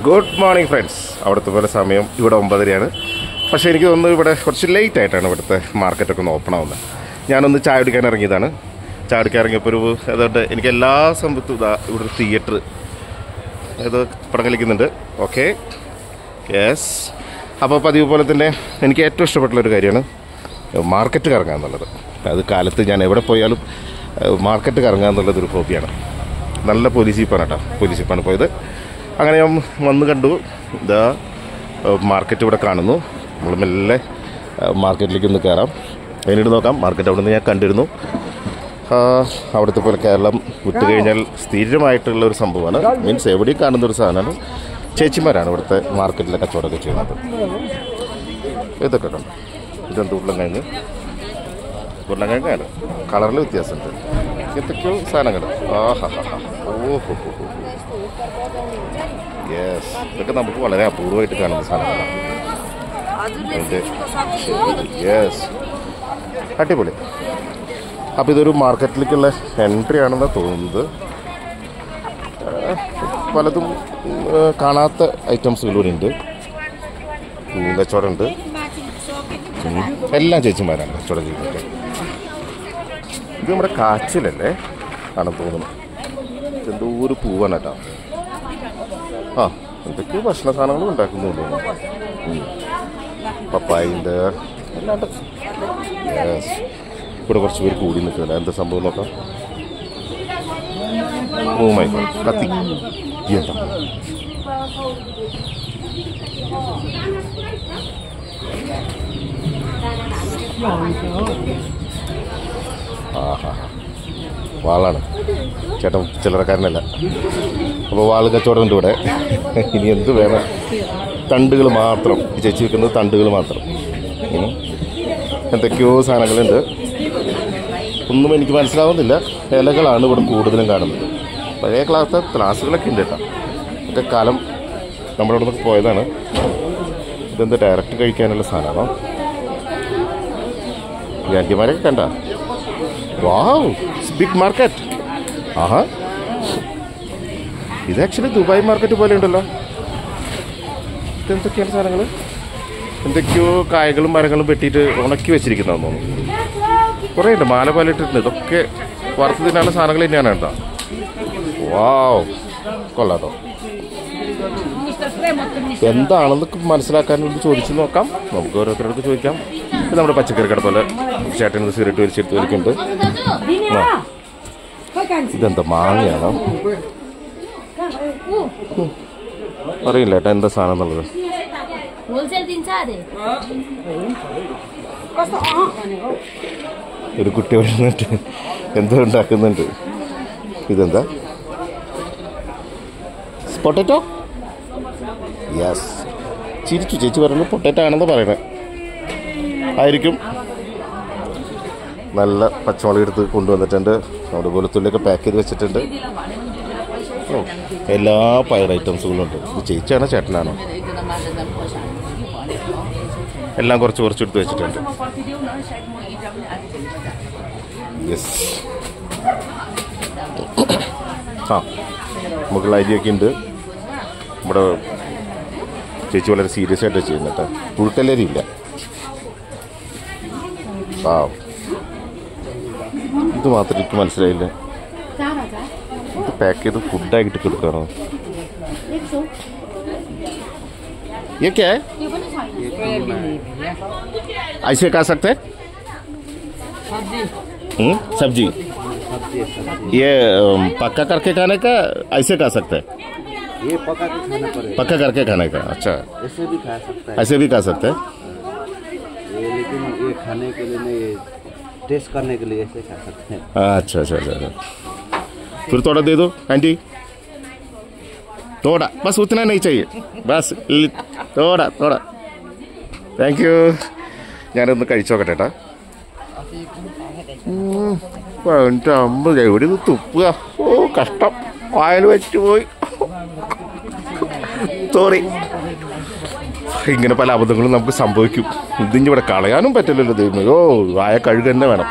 Good morning friends. അവിടുത്തെ പോലെ സമയം ഇവിടെ 9:30 പക്ഷേ എനിക്ക് തോന്നുന്നു ഇവിടെ കുറച്ച് ലേറ്റ് ആയിട്ടാണ് ഇവിടുത്തെ മാർക്കറ്റൊക്കെ ഒന്ന് ഓപ്പൺ ആവുന്നത്. ഞാനൊന്ന് ചായ കുടിക്കാൻ ഇറങ്ങിയതാണ്. ചായ കുടിക്കാൻ ഇറങ്ങിയപ്പോൾ അതുകൊണ്ട് എനിക്ക് എല്ലാ സംഭവത്തും ഇവിടെ ഒരു തിയേറ്റർ ഇത് പടം കളിക്കുന്നുണ്ട്. Okay, yes. അപ്പോൾ പതിവ് പോലെ തന്നെ എനിക്ക് ഏറ്റവും ഇഷ്ടപ്പെട്ടുള്ളൊരു കാര്യമാണ് മാർക്കറ്റ് കറങ്ങുക എന്നുള്ളത്. അത് കാലത്ത് ഞാൻ എവിടെ പോയാലും മാർക്കറ്റ് കറങ്ങുക എന്നുള്ളതൊരു ഹോബിയാണ്. നല്ല പോലീസ് ജീപ്പാണ് കേട്ടോ, പോലീസ് ജീപ്പാണ് പോയത്. അങ്ങനെ ഞാൻ വന്ന് കണ്ടു, ഇതാ മാർക്കറ്റ് ഇവിടെ കാണുന്നു. നമ്മൾ മെല്ലെ മാർക്കറ്റിലേക്ക് ഒന്ന് കയറാം, അതിനിട്ട് നോക്കാം. മാർക്കറ്റ് അവിടെ നിന്ന് ഞാൻ കണ്ടിരുന്നു. അവിടുത്തെ പോലെ കേരളം വിട്ട് കഴിഞ്ഞാൽ സ്ഥിരമായിട്ടുള്ള ഒരു സംഭവമാണ്. മീൻസ് എവിടെയും കാണുന്നൊരു സാധനമാണ്. ചേച്ചിമാരാണ് ഇവിടുത്തെ മാർക്കറ്റിലെ കച്ചവടമൊക്കെ ചെയ്യുന്നത്. ഇതൊക്കെ കണ്ടു. ഇതെന്ത് ഉരുളൻകിഴങ്ങ്, ഉരുളൻകിഴങ്ങാണ്. കളറിൽ വ്യത്യാസമുണ്ട്. എന്തൊക്കെയോ സാധനങ്ങൾ. ഓഹോ, യെസ്. ഇതൊക്കെ നമുക്ക് വളരെ അപൂർവമായിട്ട് കാണുന്ന സാധനങ്ങളാണ്. യെസ്, അടിപൊളി. അപ്പോൾ ഇതൊരു മാർക്കറ്റിലേക്കുള്ള എൻട്രി ആണെന്ന് തോന്നുന്നത്. പലതും കാണാത്ത ഐറ്റംസുകളിവിടെ ഉണ്ട്. കച്ചവടമുണ്ട്. എല്ലാം ചേച്ചിമാരാണ് കച്ചവടം ചെയ്യുന്നത്. ഇത് നമ്മുടെ കാച്ചിലല്ലേ ആണെന്ന് തോന്നുന്നു. എന്തോ ഒരു പൂവാണ് കേട്ടോ. എന്തൊക്കെയോ ഭക്ഷണ സാധനങ്ങളും ഉണ്ടാക്കുന്നുണ്ട്. പപ്പായൻ്റെ അല്ലാണ്ട്. യെസ്, ഇവിടെ കുറച്ച് പേര് കൂടി നിൽക്കുന്നില്ല. എന്താ സംഭവം നോക്കാം. ഓ മൈ ഗോഡ്, കത്തി എന്താ. വാളാണ് ചേട്ടൻ, ചില്ലറക്കാരനല്ല. അപ്പോൾ വാള് കച്ചവടം ഉണ്ട് ഇവിടെ. ഇനി എന്ത് വേണം? തണ്ടുകൾ മാത്രം. ചേച്ചി വെക്കുന്നത് തണ്ടുകൾ മാത്രം. എന്തൊക്കെയോ സാധനങ്ങളുണ്ട്. ഒന്നും എനിക്ക് മനസ്സിലാവുന്നില്ല. ഇലകളാണ് ഇവിടെ കൂടുതലും കാണുന്നത്. പഴയ ക്ലാസ്സുകളൊക്കെ ഉണ്ട് കേട്ടോ. ഒക്കെ കാലം നമ്മളവിടെ നിന്ന് പോയതാണ്. ഇതെന്താ ഡയറക്റ്റ് കഴിക്കാനുള്ള സാധനമാണോ? ഈ ആൻറ്റിമാരൊക്കെ കണ്ട. Wow, big market. ഇത് ആക്ച്വലി ദുബായ് മാർക്കറ്റ് പോലെ ഉണ്ടല്ലോ. ഇതെന്തൊക്കെയാണ് സാധനങ്ങൾ? എന്തൊക്കെയോ കായകളും മരങ്ങളും വെട്ടിയിട്ട് ഉണക്കി വെച്ചിരിക്കുന്നതെന്ന് തോന്നുന്നു. കുറേ ഉണ്ട്, മാല പോലെ ഇട്ടിട്ടുണ്ട്. ഇതൊക്കെ വറുത്ത് തിന്നാനുള്ള സാധനങ്ങൾ തന്നെയാണ് കേട്ടോ. വാവ്, കൊള്ളാട്ടോ. എന്താണെന്നൊക്കെ മനസ്സിലാക്കാൻ വേണ്ടി ചോദിച്ചു നോക്കാം. നമുക്ക് ഓരോരുത്തരോട് ചോദിക്കാം. ഇത് നമ്മുടെ പച്ചക്കറി കട പോലെ ചേട്ടൻ സിഗരറ്റ് വലിച്ചെടുത്ത് വലിക്കുന്നുണ്ട്. ഇതെന്താ, മാങ്ങയാണോ? അറിയില്ല ഏട്ടാ എന്താ സാധനം എന്നുള്ളത്. ഒരു കുട്ടി വരുന്നിട്ട് എന്തോ ഉണ്ടാക്കുന്നുണ്ട്. ഇതെന്താ, പൊട്ടറ്റോ? യെസ്, ചിരിച്ചു. ചേച്ചി പറയുന്നത് പൊട്ടറ്റോ ആണെന്ന് പറയണേ ആയിരിക്കും. നല്ല പച്ചമുളക് എടുത്ത് കൊണ്ടുവന്നിട്ടുണ്ട്. അവിടെ വെളുത്തുള്ളിയൊക്കെ പാക്ക് ചെയ്ത് വെച്ചിട്ടുണ്ട്. എല്ലാ പയർ ഐറ്റംസുകളും ഉണ്ട്. ഇത് ചേച്ചിയാണോ ചേട്ടനാണോ? എല്ലാം കുറച്ച് കുറച്ചെടുത്ത് വെച്ചിട്ടുണ്ട്. യെസ്, നമുക്കുള്ള അരിയൊക്കെ ഉണ്ട്. നമ്മുടെ ചേച്ചി വളരെ സീരിയസ് ആയിട്ട് ചെയ്യുന്നുണ്ട്. പുഴുക്കല്ലരി ഇല്ല. ഇത് മാത്രം എനിക്ക് മനസ്സിലായില്ല. ഇത് പാക്ക് ചെയ്ത് ഫുഡായിട്ട് കൊടുക്കാണോ? ऐसे खा सकते हैं सब्जी? ये पक्का करके खाने का, ऐसे खा सकते हैं? ये पक्का करके खाने का. अच्छा, ऐसे भी खा सकते हैं. ऐसे भी खा सकते हैं. ये लेकिन ये खाने के लिए नहीं, टेस्ट करने के लिए ऐसे खा सकते हैं. अच्छा. फिर थोड़ा दे दो आंटी, थोड़ा, बस उतना नहीं चाहिए, बस थोड़ा. Thank you. ഞാനൊന്ന് കഴിച്ചു നോക്കട്ടെ ഏട്ടാ. എൻ്റെ അമ്മ എവിടെ ഇത് തുപ്പുക. ഓ കഷ്ടം, വായിൽ വെച്ച് പോയി. സോറി. ഇങ്ങനെ പല അബദ്ധങ്ങളും നമുക്ക് സംഭവിക്കും. ഇതിൻ്റെ ഇവിടെ കളയാനും പറ്റില്ലല്ലോ ദൈവമേ. ഓ വായ കഴുക തന്നെ വേണം.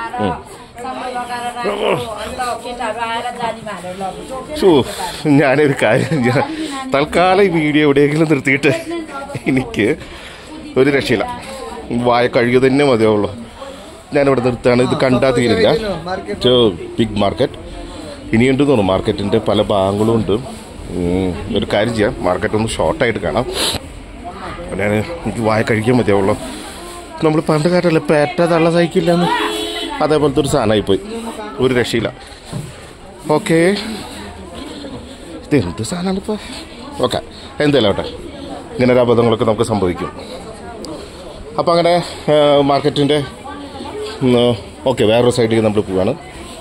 ഞാനൊരു കാര്യം തൽക്കാലം ഈ വീഡിയോ എവിടെയെങ്കിലും നിർത്തിയിട്ട് എനിക്ക് ഒരു രക്ഷയില്ല, വായ കഴുകിയ തന്നെ മതിയാവുള്ളൂ. ഞാനിവിടെ നിർത്താണ്. ഇത് കണ്ടാൽ തീരില്ല. ബിഗ് മാർക്കറ്റ് ഇനിയുണ്ട് തോന്നുന്നു. മാർക്കറ്റിൻ്റെ പല ഭാഗങ്ങളും ഉണ്ട്. ഒരു കാര്യം ചെയ്യാം, മാർക്കറ്റ് ഒന്ന് ഷോർട്ടായിട്ട് കാണാം. എനിക്ക് വായ കഴിക്കാൻ മതിയാവുള്ളൂ. നമ്മൾ പണ്ട് കാട്ടല്ലേ പേറ്റ തള്ള സഹിക്കില്ലെന്ന്, അതേപോലത്തെ ഒരു സാധനമായിപ്പോയി. ഒരു രക്ഷയില്ല. ഓക്കെ, ഇതെന്ത് സാധനമാണ് ഇപ്പോൾ? ഓക്കെ, എന്തായാലും ആവട്ടെ, ഇങ്ങനെ ഒരു അബദ്ധങ്ങളൊക്കെ നമുക്ക് സംഭവിക്കും. അപ്പോൾ അങ്ങനെ മാർക്കറ്റിൻ്റെ ഓക്കെ വേറൊരു സൈഡിലേക്ക് നമ്മൾ പോവുകയാണ്.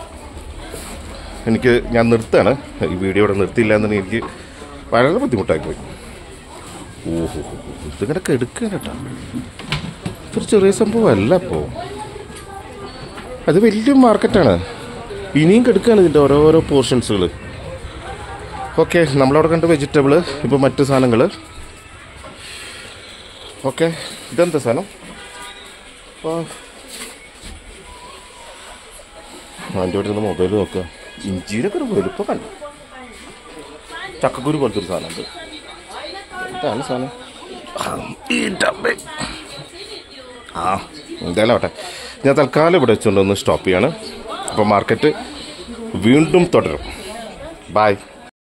ഞാൻ നിർത്തുകയാണ്. ഈ വീഡിയോ ഇവിടെ നിർത്തിയില്ല എന്നുണ്ടെങ്കിൽ എനിക്ക് വളരെ ബുദ്ധിമുട്ടായിപ്പോയി. ഓഹോ, ഇതിങ്ങനെ കെടുക്കുക കേട്ടോ. ഇതൊരു ചെറിയ സംഭവമല്ല. അപ്പോൾ അത് വലിയ മാർക്കറ്റാണ്. ഇനിയും കെടുക്കുകയാണ് ഇതിൻ്റെ ഓരോരോ പോർഷൻസുകൾ. ഓക്കെ, നമ്മളവിടെ കണ്ട് വെജിറ്റബിൾ, ഇപ്പോൾ മറ്റ് സാധനങ്ങൾ. ഓക്കെ, ഇതെന്താ സാധനം? അപ്പോൾ അതിൻ്റെ ഇവിടെ നിന്ന് മൊബൈൽ നോക്കുക. ഇഞ്ചിയിലൊക്കെ ഒരു വലുപ്പം കണ്ടു. ചക്കക്കുരു പോലത്തെ ഒരു സാധനം ഉണ്ട്. എന്താണ് സാധനം? എന്തായാലും ആവട്ടെ, ഞാൻ തൽക്കാലം ഇവിടെ വെച്ചുകൊണ്ടൊന്ന് സ്റ്റോപ്പ് ചെയ്യാണ്. അപ്പോൾ മാർക്കറ്റ് വീണ്ടും തുടരും. ബായ്.